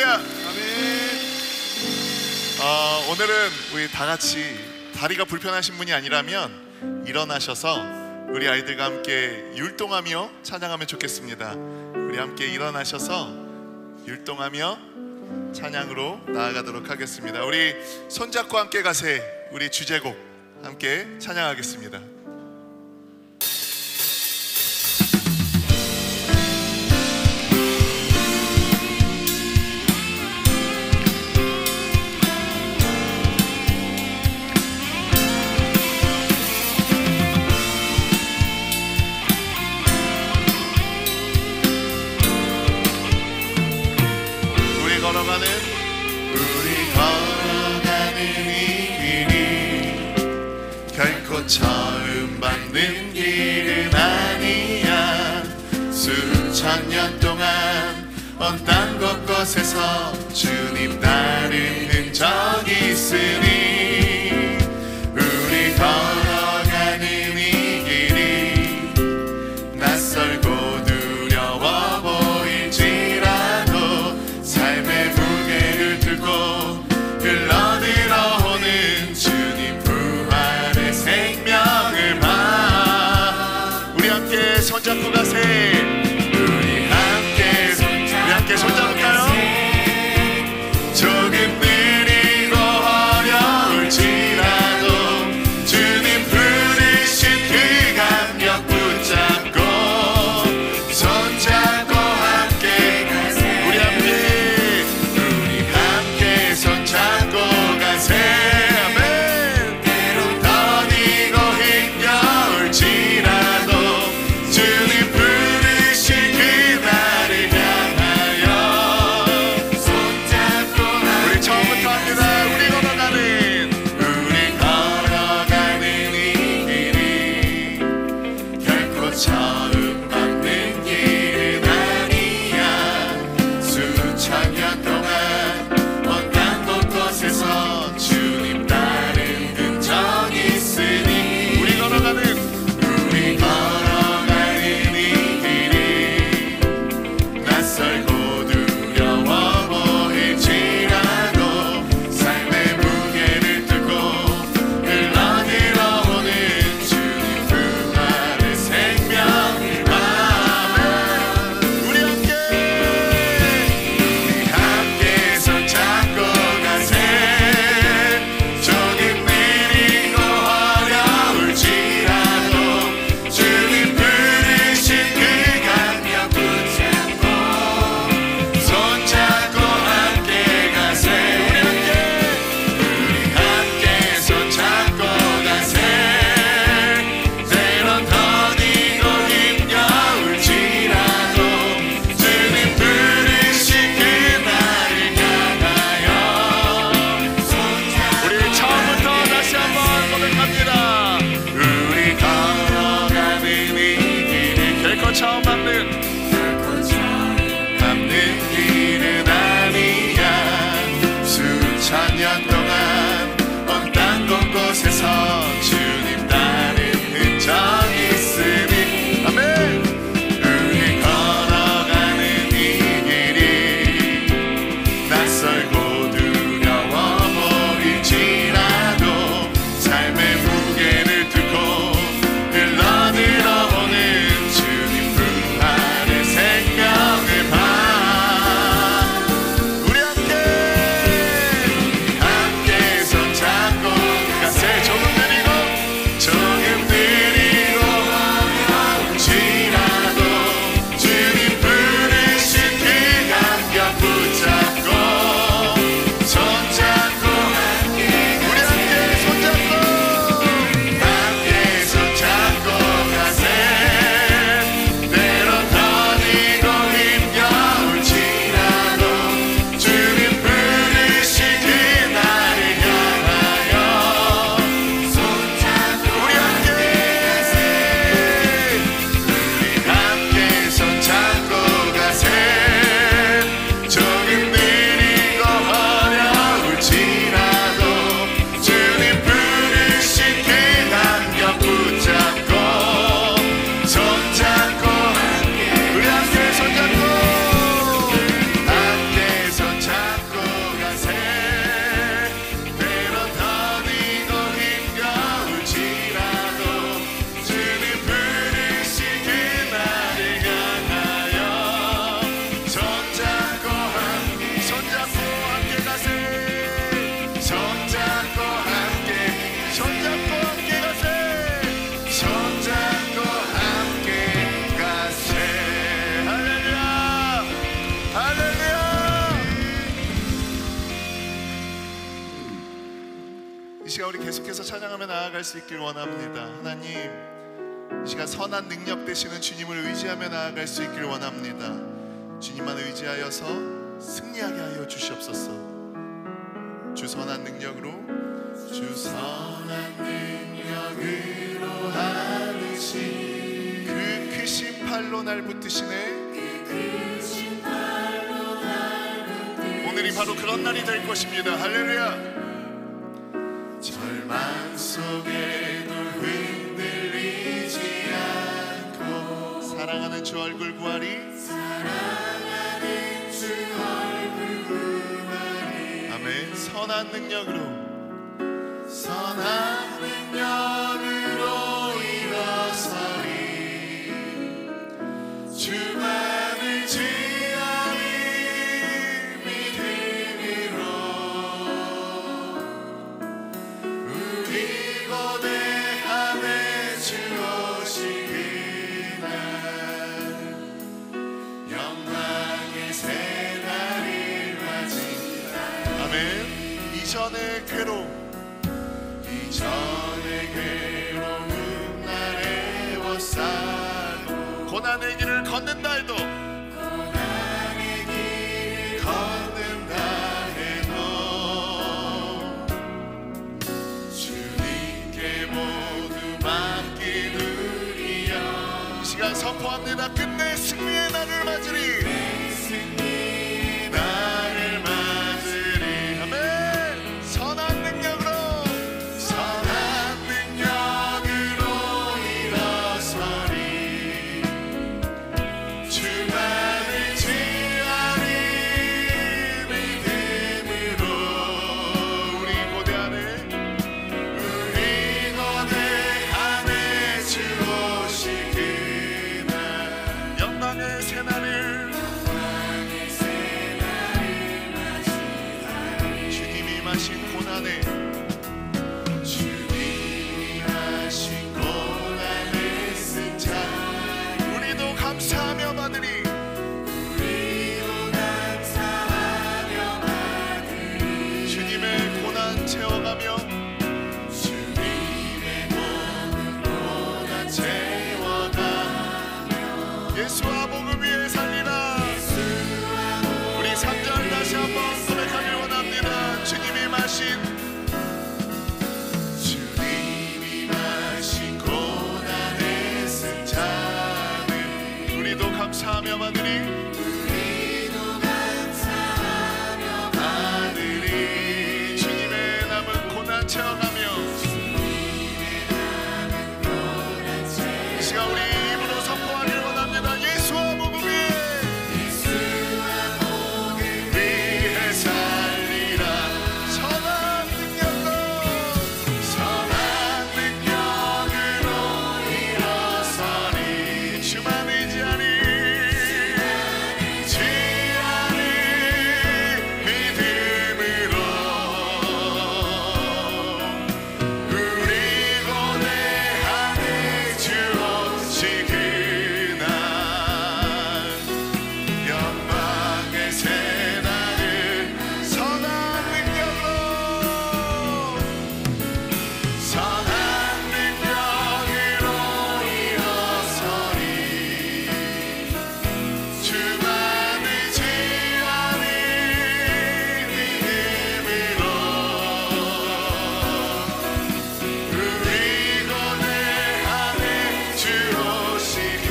할렐루야. 아멘. 오늘은 우리 다 같이 다리가 불편하신 분이 아니라면 일어나셔서 우리 아이들과 함께 율동하며 찬양하면 좋겠습니다. 우리 함께 일어나셔서 율동하며 찬양으로 나아가도록 하겠습니다. 우리 손잡고 함께 가세, 우리 주제곡 함께 찬양하겠습니다. 우리 걸어가는 이 길이 결코 처음 받는 길은 아니야. 수천 년 동안 온 땅 곳곳에서 주님 따른 흔적이 있으니 우리 걸어가는 이 길이 낯설고 두려워 보일지라도 삶의 무게를 들고 흘러들어오는 주님 부활의 생명을 봐. 우리 함께 손잡고 가세. 우리 함께 손잡을까요? 조금 느리고 어려울지라도 주님 부르신 그 감격 붙잡고 손잡고 함께 가세. 우리 함께 손잡고 가세. 아멘. 때론 더디고 힘겨울지라도 주님 부르신 그날을 향하여 손잡고 우리 처음부터 합니다. 우리 걸어가는 이 길이 결코 처음 밟는 길은 아니야. 수천 년 동안 온 땅 곳곳에서 주님 따른 흔적이 있으니 우리 걸어가는 이 길이 낯설고 두려워 보일지라도 삶의 무게를 들고 흘러들어오는 주님 부활의 생명을 봐. 우리 함께 시간 우리 계속해서 찬양하며 나아갈 수 있길 원합니다. 하나님, 이 시간 선한 능력 되시는 주님을 의지하며 나아갈 수 있길 원합니다. 주님만 의지하여서 승리하게 하여 주시옵소서. 주 선한 능력으로, 주 선한 능력으로 하듯이 그 크신 팔로 날 붙드시네. 오늘이 바로 그런 날이 될 것입니다. 할렐루야. 절망 속에도 흔들리지 않고 사랑하는 주 얼굴 구하리, 사랑하는 주 얼굴 구하리. 아멘. 선한 능력으로, 선한 능력으로 일어서리 주만을 지하리 믿음으로 우리 고대함에 주 오시기날 영광의 새날을 맞이하리. 아멘. 이전의 괴로움 날 애워싸고 고난의 길을 걷는다 해도 주님께 모두 맡기누리여. 이 시간 선포합니다. 끝내 승리의 날을 맞으리. 예수와 복음 위에 살리라. 우리 3절 다시 한번 고백하길 원합니다. 주님이 마신 고난의 승자는 우리도 감사하며 받으리. 주님의 남은 고난 채워가며 이 시간 우리 입으로 선포하길 원합니다. 예수와 복음 위에 살리라. 선한 능력으로 일어서리 주만 의지하리 믿음으로 우리 고대함에 주 오시기날 영광의 새날을 선한 능력으로 일어서리 주만 의지하리 믿음으로 우리 고대함에 주 오시기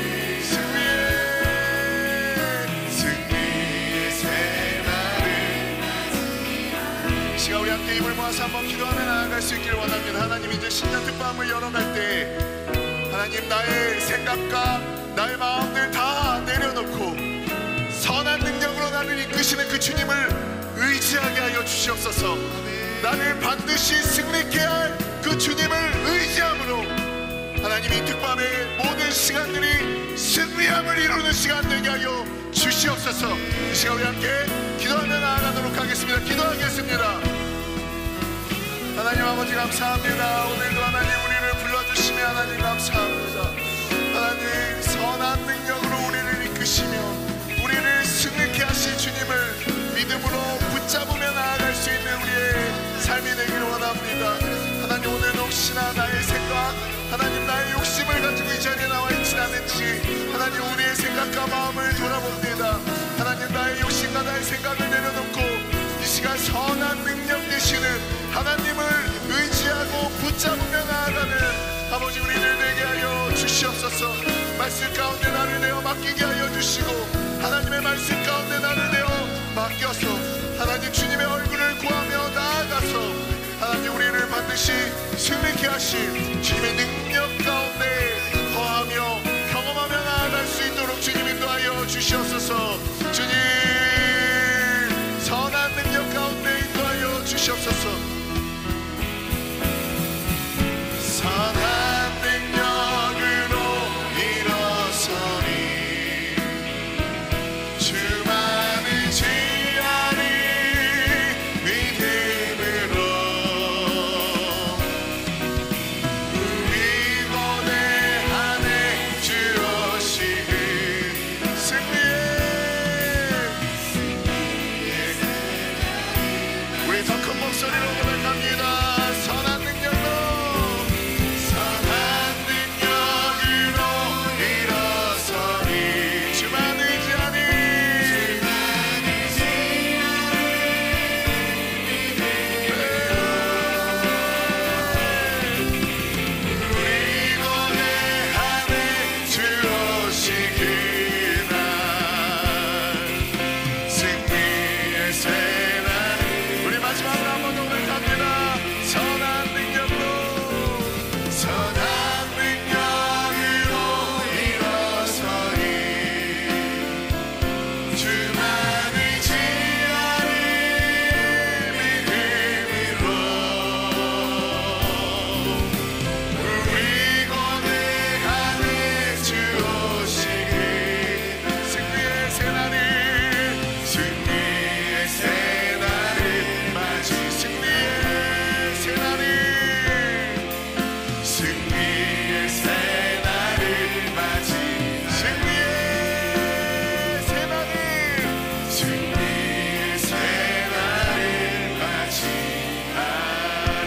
승리의 새날을. 이 시간 우리 함께 입을 모아서 한번 기도하며 나아갈 수 있기를 원합니다. 하나님, 이제 신년 특파음을 열어갈 때 하나님, 나의 생각과 나의 마음들 다 내려놓고 선한 능력으로 나를 이끄시는 그 주님을 의지하게 하여 주시옵소서. 나를 반드시 승리케 할 그 주님을 의지함으로 하나님, 이 특밤의 모든 시간들이 승리함을 이루는 시간 되게 하여 주시옵소서. 이 시간 우리 함께 기도하며 나아가도록 하겠습니다. 기도하겠습니다. 하나님 아버지 감사합니다. 오늘도 하나님 우리를 불러주시며 하나님 감사합니다. 하나님, 선한 능력으로 우리를 이끄시며 우리를 승리케 하신 주님을 믿음으로 붙잡으며 나아갈 수 있는 우리의 삶이 되기를 원합니다. 생각과 마음을 돌아봅니다. 하나님, 나의 욕심과 나의 생각을 내려놓고 이 시간 선한 능력 되시는 하나님을 의지하고 붙잡으며 나아가는 아버지 우리들 되게 하여 주시옵소서. 말씀 가운데 나를 내어 맡기게 하여 주시고 하나님의 말씀 가운데 나를 내어 맡겨서 하나님 주님의 얼굴을 구하며 나아가서 하나님 우리를 반드시 승리케 하신 주님의 능력 가운데 거하며 경험하며 나아갈 수 있도록 주님 인도하여 주시옵소서. 주님 선한 능력 가운데 인도하여 주시옵소서. 선한 능력으로 일어서니 주만을 지하리 믿음으로 우리 god의 안에 주오시는 승리의 우리 더 큰 목소리로 고백합니다. 선한 능력으로 일어서니 주만 의지하니 우리 god의 안에 주오시기나 승리의 새날 우리 마지막으로 한번 고백합니다. 선한 능력으로 일어서니 주만을 지하리 믿음으로 우리 god의 안에 주오시기 승리의 새날을 맞이 승리의 새날을 맞이 승리의 새날을 맞이하리.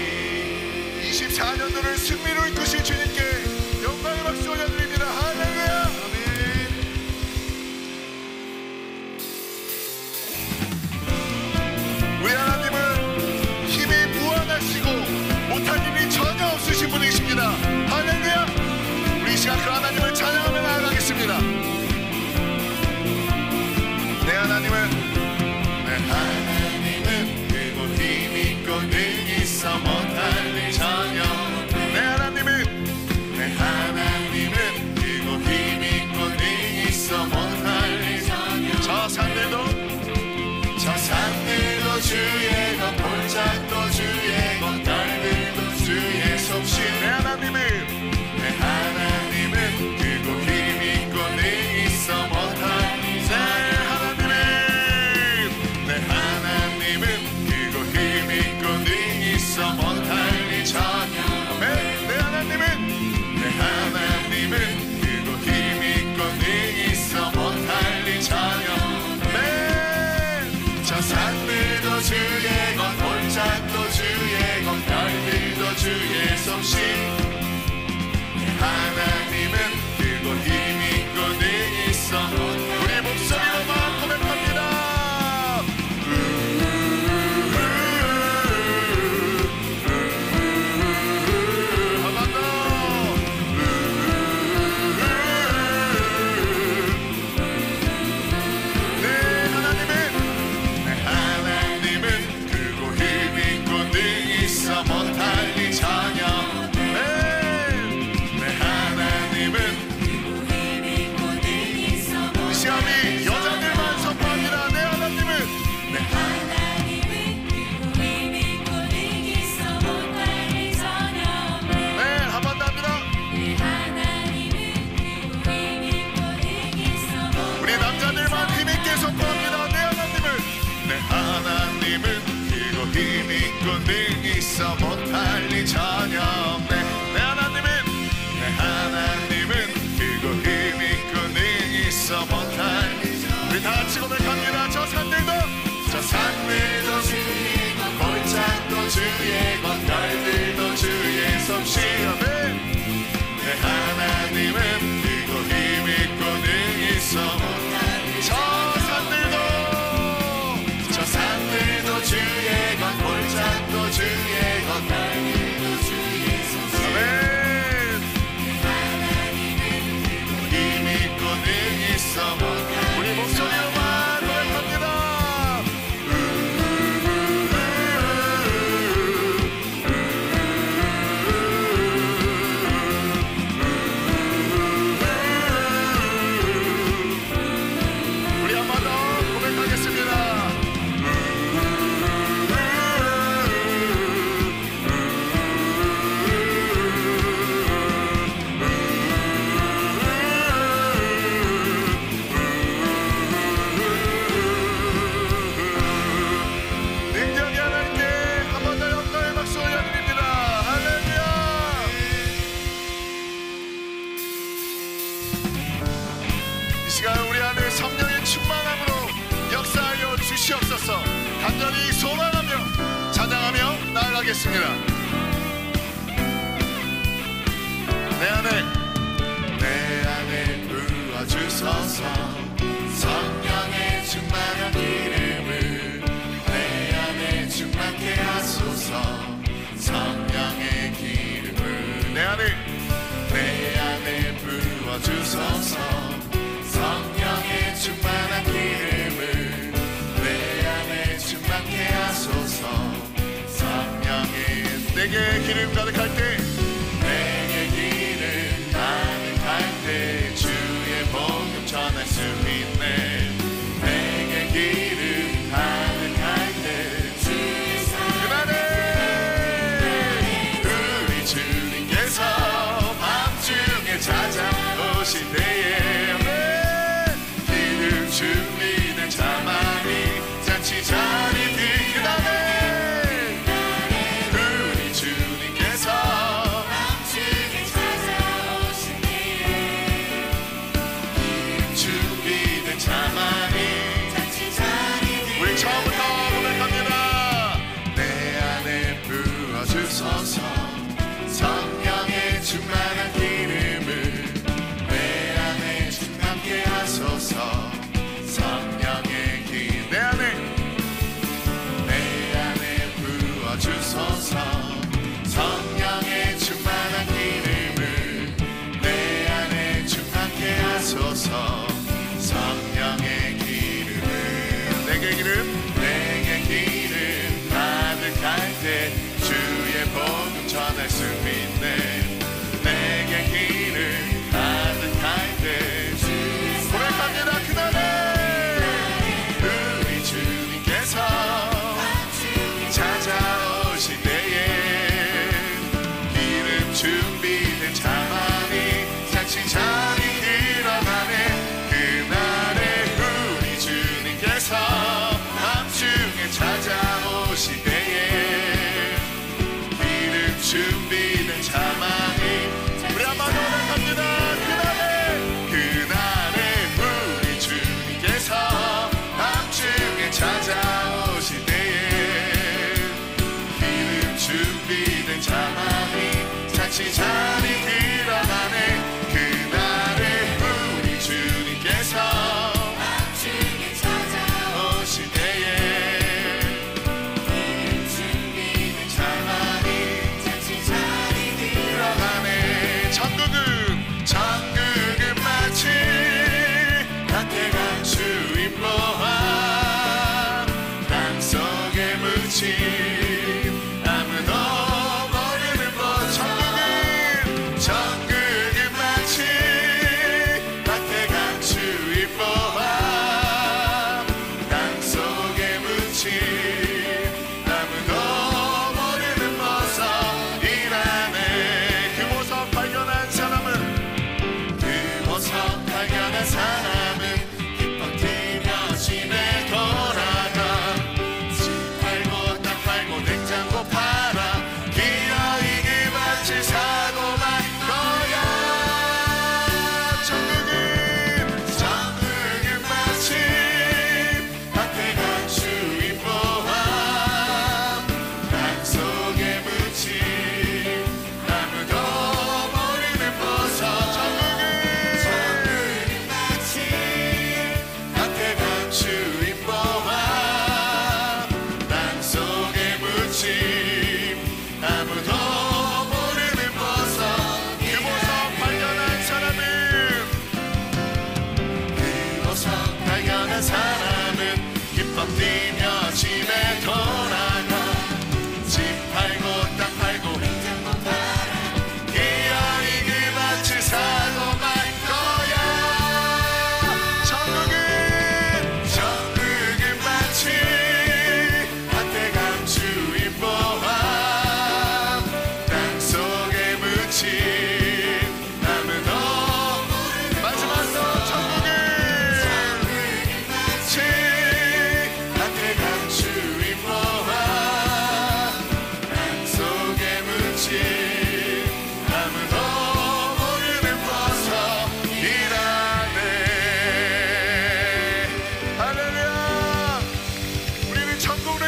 24년도를 승리로 이끄신 주님께 영광의 박수 올려드립니다. 할렐루야. 우리 하나님은 힘이 무한하시고 못할 일이 전혀 없으신 분이십니다. 할렐루야. 우리 이 시간 그 하나님을 찬양하며 나아가겠습니다. 내 하나님은 크고 힘 있고 능 있어 못할 일 전혀 내 하나님은 크고 힘 있고 능 있어 못할 일 전혀 저 산들도 주의 것 골짜기도 주의 것 달들도 주의 솜씨 내 하나님은 크고 힘 있고 능 있어 못할 내 하나님은 크고 힘 있고 능 있어 못할 일 전혀 내 하나님은 크고 힘 있고 능 있어 못할 일 전혀 저 산들도 주의 것 골짜기도 주의 것 별들도 주의 솜씨 하나님은 크고 힘 있고 능 있어 우리 목소리로만 고백합니다. 한번 더 하나님은 크고 힘 있고 능 있어 못할 일 전혀 내 하나님은 이 시간이 여자들만 선포합니다. 내 하나님은 한 번 더 합니다. 우리 남자들만 힘있게 선포합니다. 내 하나님은 크고 힘 있고 능 있어 못할 일 전혀 내 하나님은 크고 힘 있고 능 있어 못할 우리 다 같이 고백합니다. 저 산들도 골짜기도 주의 것 별들도 주의 솜씨 내 하나님은 크고 힘 있고 능 간절히 소망하며 찬양하며 나아가겠습니다. 내 안에 부어주소서. 성령의 충만한 기름을 내 안에 충만케 하소서. 성령의 기름을 내 안에 부어주소서. 성령의 충만한 기름을 내 안에 충만케 하소서. 성령의 내게 기름 가득할 때 내게 기름 가득할 때 주의 복음 전할 수 있네. 내게 기름 가득할 때 주의 사랑 우리 주님께서 밤중에 찾아오실 때에 기름 준비된 자만이 잔치 자리 뒤그다네. 우리 주님께서 밤중에 찾아오실 때에 기름 준비된 자만이 잔치 자리 뒤 우리 처음부터 고백합니다. 내 안에 부어주소서. 성령의 충만한 기름을 내 안에 충만케 하소서. 성령의 기 내 안에 부어주소서. 성령의 충만한 기름을 내 안에 충만케 하소서. 성령의 기름을 내게 기름 가득할 때 주의 복음 전할 수 있네. 내게 기름 가득할 때 고백합니다. 그날에 우리 주님께서 찾아오실 때에 기름 준비된 자만이 잔치 자리 일어나네. 그날에 우리 주님께서 밤중에 찾아오실 때에 기름 준비된 자만이 우리 한번 고백합니다. 그날에 우리 주님께서 밤중에 찾아오실 때에 기름 준비된 자만이 잔치 자리 일어나네. 그날에 우리 주님께서 밤중에 찾아오실 때에 기름 준비된 자만이 잔치 자리 일어나네. 천국은 마치 밭에간 주인 보아 땅속에 묻힌 아무도 모르는 곳. 천국은 마치 밭에간 주인 보아 땅속에 묻힌 아무도 모르는 보석이라네. 그 보석 발견한 사람은 기뻐 뛰며 집에 돌아가. 집 팔고 땅 팔고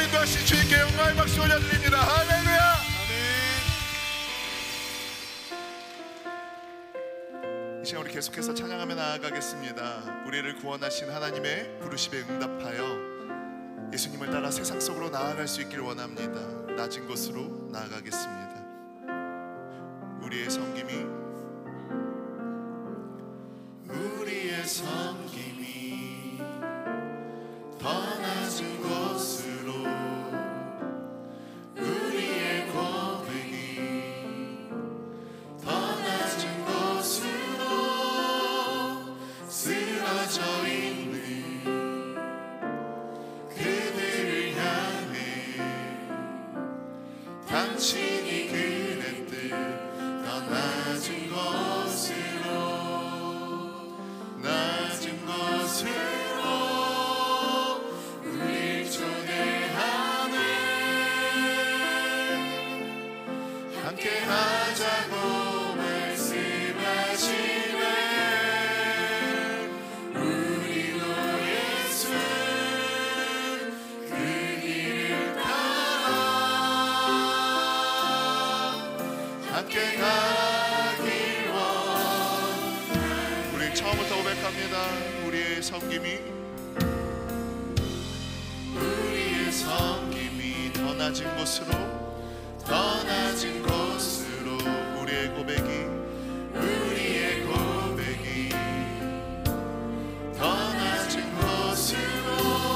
인도하신 주님께 영광의 박수 올려드립니다. 할렐루야. 이 시간 우리 계속해서 찬양하며 나아가겠습니다. 우리를 구원하신 하나님의 부르심에 응답하여 예수님을 따라 세상 속으로 나아갈 수 있기를 원합니다. 낮은 곳으로 나아가겠습니다. 우리의 섬김이 더 낮은 곳으로, 우리의 고백이 더 낮은 곳으로 쓰러져 있는 그들을 향해 당신이 그랬듯 더 낮은 곳으로, 낮은 곳으로 우릴 초대하네. 함께 하자고 말씀하시네. 우리 너 예수 그 길을 따라 함께 가길 원. 우리 처음부터 고백합니다. 우리의 섬김이 섬김이 더 낮은 곳으로, 더 낮은 곳으로 우리의 고백이 더 낮은 곳으로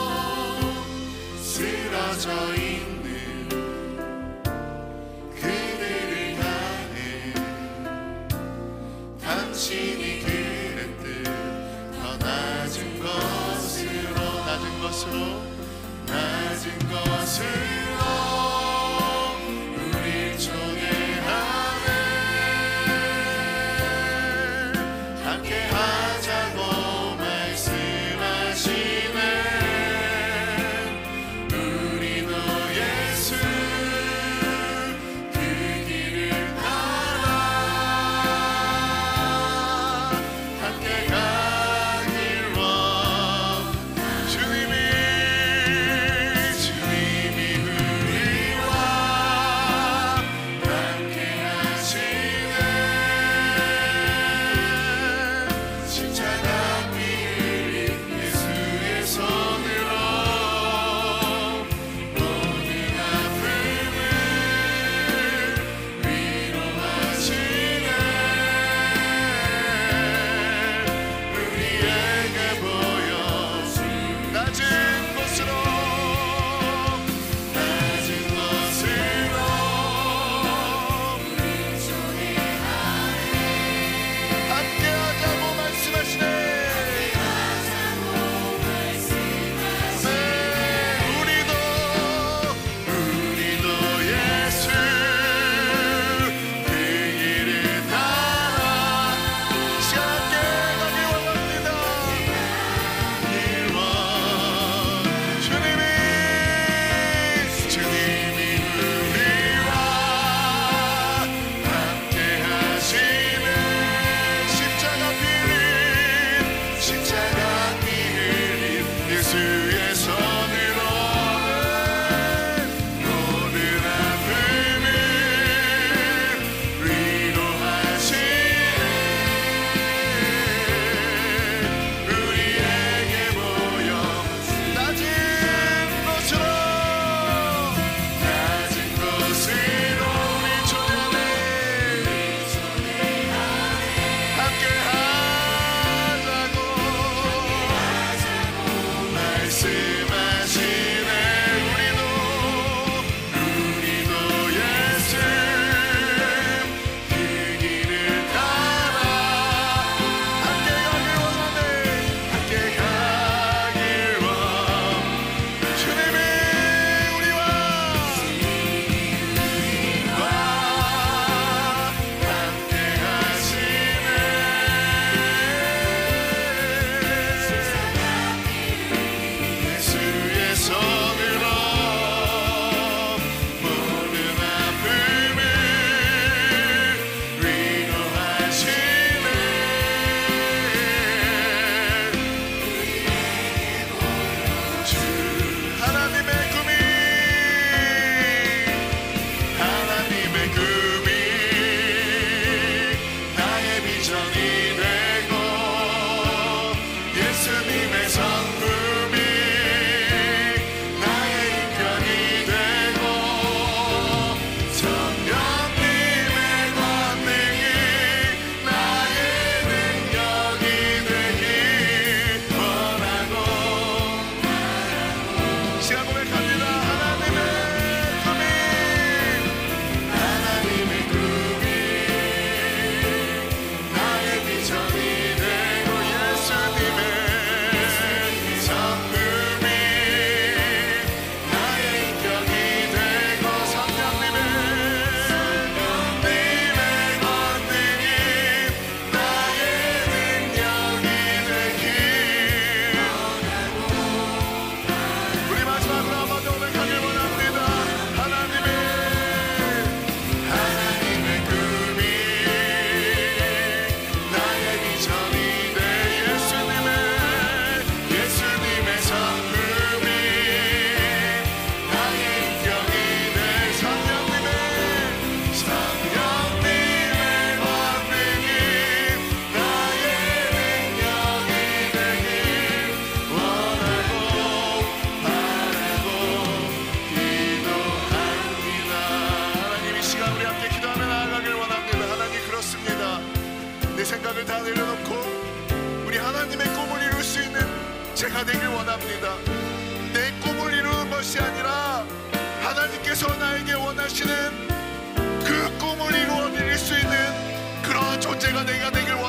쓰러져 있는 그들을 향해 당신이 그랬듯 더 낮은 곳으로, 낮은 곳으로 우릴 초대하네. 함께 하자고 말씀하시네. 우리 너 예수 그 길을 따라 함께 가길 원. 주님이 제가 되길 원합니다. 내 꿈을 이루는 것이 아니라 하나님께서 나에게 원하시는 그 꿈을 이루어 드릴 수 있는 그런 존재가 내가 되길 원합니다.